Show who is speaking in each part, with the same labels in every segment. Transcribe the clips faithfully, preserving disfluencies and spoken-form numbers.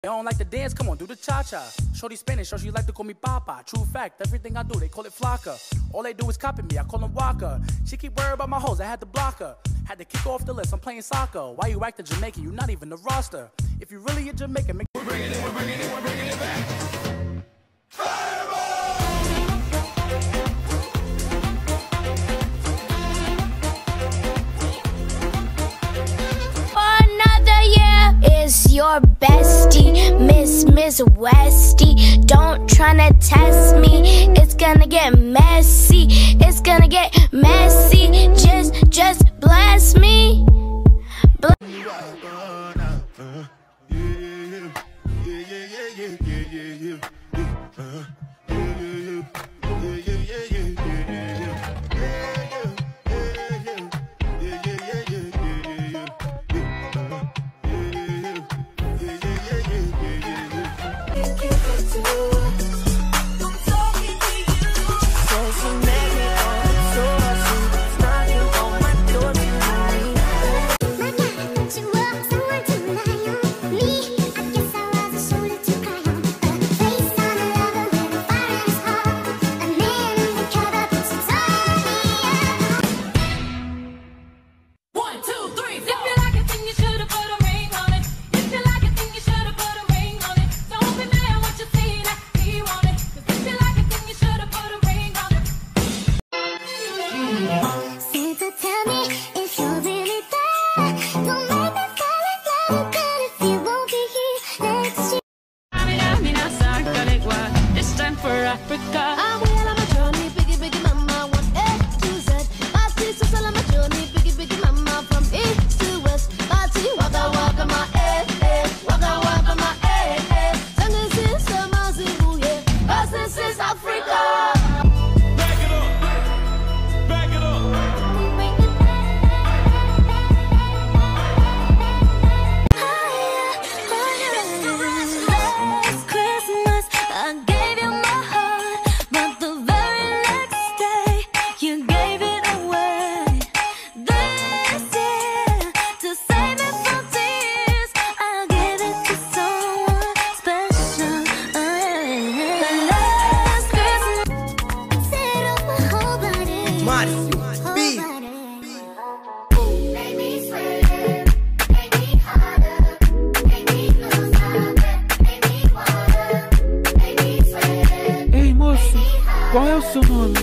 Speaker 1: You don't like to dance? Come on, do the cha-cha. Shorty Spanish, so she like to call me Papa. True fact, everything I do, they call it Flocka. All they do is copy me, I call them Waka. She keep worried about my hoes, I had to block her. Had to kick off the list, I'm playing soccer. Why you acting Jamaican? You not even the roster. If you really a Jamaican, make we're bringing it, we're bringing it, we're bringing it back.
Speaker 2: Your bestie, Miss Miss Westy. Don't tryna test me. It's gonna get messy. It's gonna get messy. Just, just bless me. Bless
Speaker 3: Qual é o seu nome?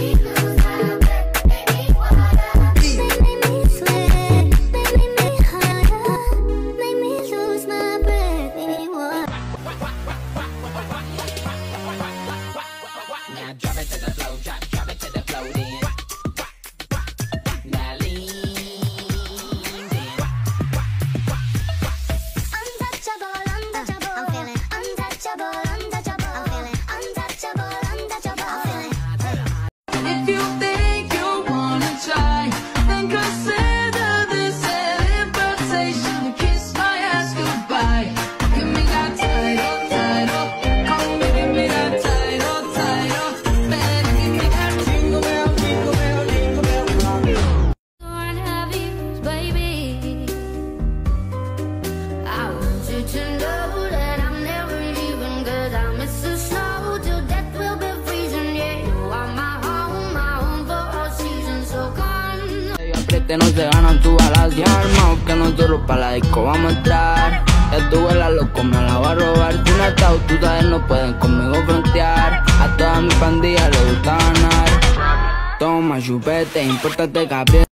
Speaker 4: No se ganan tu balas y armas, que nosotros para la disco vamos a entrar. Ya tu vuela loco, me la voy a robar. Tú no estás, tú sabes, no pueden conmigo frontear. A toda mi pandilla le gusta ganar. Toma chupete, impórtate capital.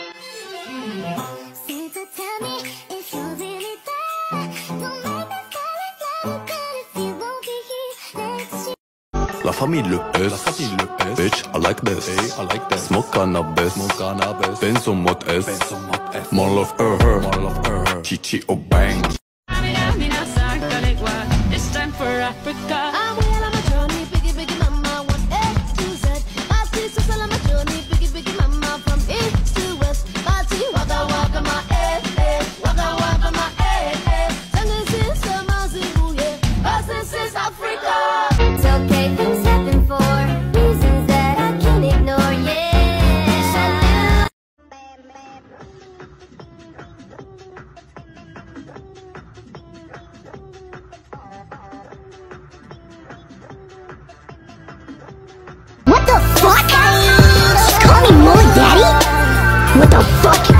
Speaker 5: La famille Le S, la famille Le S, bitch, I like this, hey, I like this. Smoke cannabis, smoke cannabis. Benz on mode S, Benz on mode S. More love her, her, more love her. Chichi o bang.
Speaker 6: It's time for Africa.
Speaker 2: What the fuck?